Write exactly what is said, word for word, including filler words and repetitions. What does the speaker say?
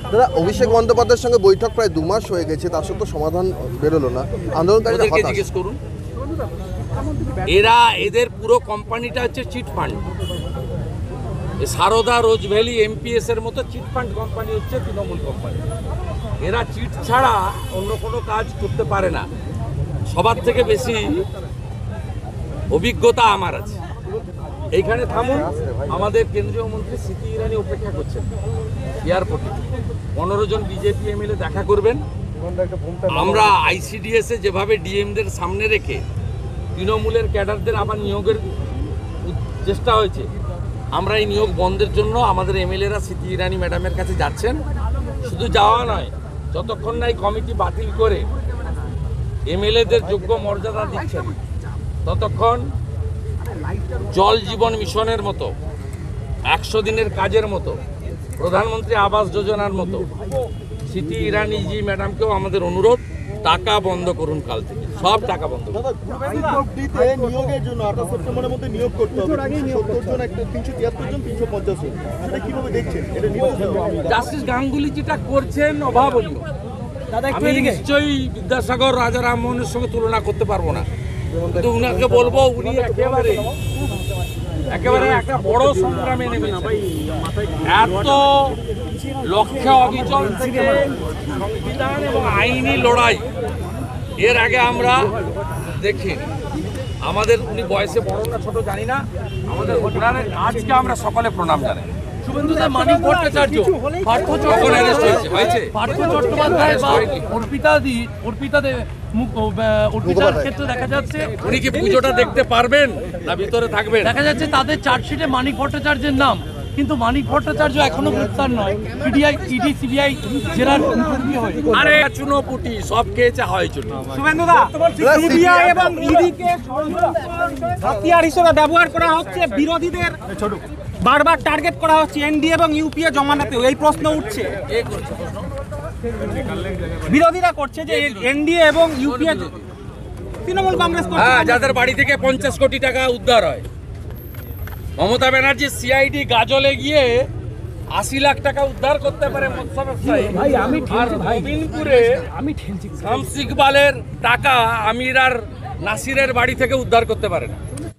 দাদা, অভিষেক বন্দ্যোপাধ্যায়ের সঙ্গে বৈঠক প্রায় দু মাস হয়ে গেছে, তার সত্ত্বেও সমাধান বেরোলো না। আন্দোলনকারীরা হতাশ। জিজ্ঞেস করুন, এরা এদের পুরো কোম্পানিটা হচ্ছে chit fund. Saradha, Rose Valley, MPS এর মতো চিট ফান্ড কোম্পানি হচ্ছে তৃণমূল কোম্পানি। এরা চিট ছাড়া অন্য কোনো কাজ করতে পারে না। সবার থেকে বেশি অভিজ্ঞতা আমার আছে। এইখানে থামুন, আমাদের কেন্দ্রীয় মন্ত্রী স্মৃতি ইরানি অপেক্ষা করছেন এয়ারপোর্টে। পনেরো জন বিজেপি এমএলএ দেখা করবেন। আমরা আইসিডিএস এ যেভাবে ডিএমদের সামনে রেখে তৃণমূলের ক্যাডারদের আবার নিয়োগের চেষ্টা হয়েছে, আমরা এই নিয়োগ বন্ধের জন্য আমাদের এমএলএরা স্মৃতি ইরানি ম্যাডামের কাছে যাচ্ছেন। শুধু যাওয়া নয়, যতক্ষণ না এই কমিটি বাতিল করে এমএলএদের যোগ্য মর্যাদা দিচ্ছেন, ততক্ষণ জল জীবন মিশনের মতো, একশো দিনের কাজের মতো, প্রধানমন্ত্রী আবাস যোজনার মতো স্মৃতি ইরানি জি ম্যাডামকেও আমাদের অনুরোধ, টাকা বন্ধ করুন কাল থেকে, সব টাকা বন্ধ করুন। নিয়োগের জন্য আঠাশ সেপ্টেম্বরের মধ্যে নিয়োগ করতে হবে, সত্তর জন একটা তিনশো তিয়াত্তর জন তিনশো পঞ্চাশ জন, সেটা কিভাবে দেখছেন? এটা জাস্টিস গাঙ্গুলি যেটা করছেন অভাবনীয়। আমি নিশ্চয়ই বিদ্যাসাগর, রাজা রামমোহনের সঙ্গে তুলনা করতে পারবো না, কিন্তু উনাকে বলবো উনি একেবারে একেবারে একটা বড় সংগ্রামে নেমেছেন। এত লক্ষ্যে অবিচল থেকে সংবিধান এবং আইনি লড়াই এর আগে আমরা দেখি। আমাদের উনি বয়সে বড় না ছোট জানি না, আমাদের ওনারের আজকে আমরা সকলে প্রণাম জানাই। শুভেন্দুদের মানিক ভট্টাচার্য, পার্থ চট্টোপাধ্যায় বা অর্পিতা দি অর্পিতাদের অর্পিতার ক্ষেত্রে দেখা যাচ্ছে উনি কি পুজোটা দেখতে পারবেন না ভিতরে থাকবেন? দেখা যাচ্ছে তাদের চার্জশিটে মানিক ভট্টাচার্যের নাম, কিন্তু মানিক ভট্টাচার্য এখনো গ্রেফতার নয়। ইডিআই, ইডি, সিবিআই জেলার মুখোমুখি হয়ে আরে চুনোপুটি সব খেয়েছে হয় চুনো। শুভেন্দুদা, সিবিআই এবং ইডিকে হাতিয়ার হিসেবে ব্যবহার করা হচ্ছে, বিরোধীদের বারবার টার্গেট করা হচ্ছে এনডিএ এবং ইউপিএ জমানাতেও। এই প্রশ্ন উঠছে, বিরোধীরা করছে যে এনডিএ এবং ইউপিএ, তৃণমূল কংগ্রেস করছে, হ্যাঁ, যাদের বাড়ি থেকে পঞ্চাশ কোটি টাকা উদ্ধার হয়। মমতা ব্যানার্জি সিআইডি গাজলে গিয়ে আশি লাখ টাকা উদ্ধার করতে পারে মৎস্য ব্যবসায়ী। আর গোবিন্দপুরে শামস ইকবালের টাকা আমির আর নাসিরের বাড়ি থেকে উদ্ধার করতে পারে না।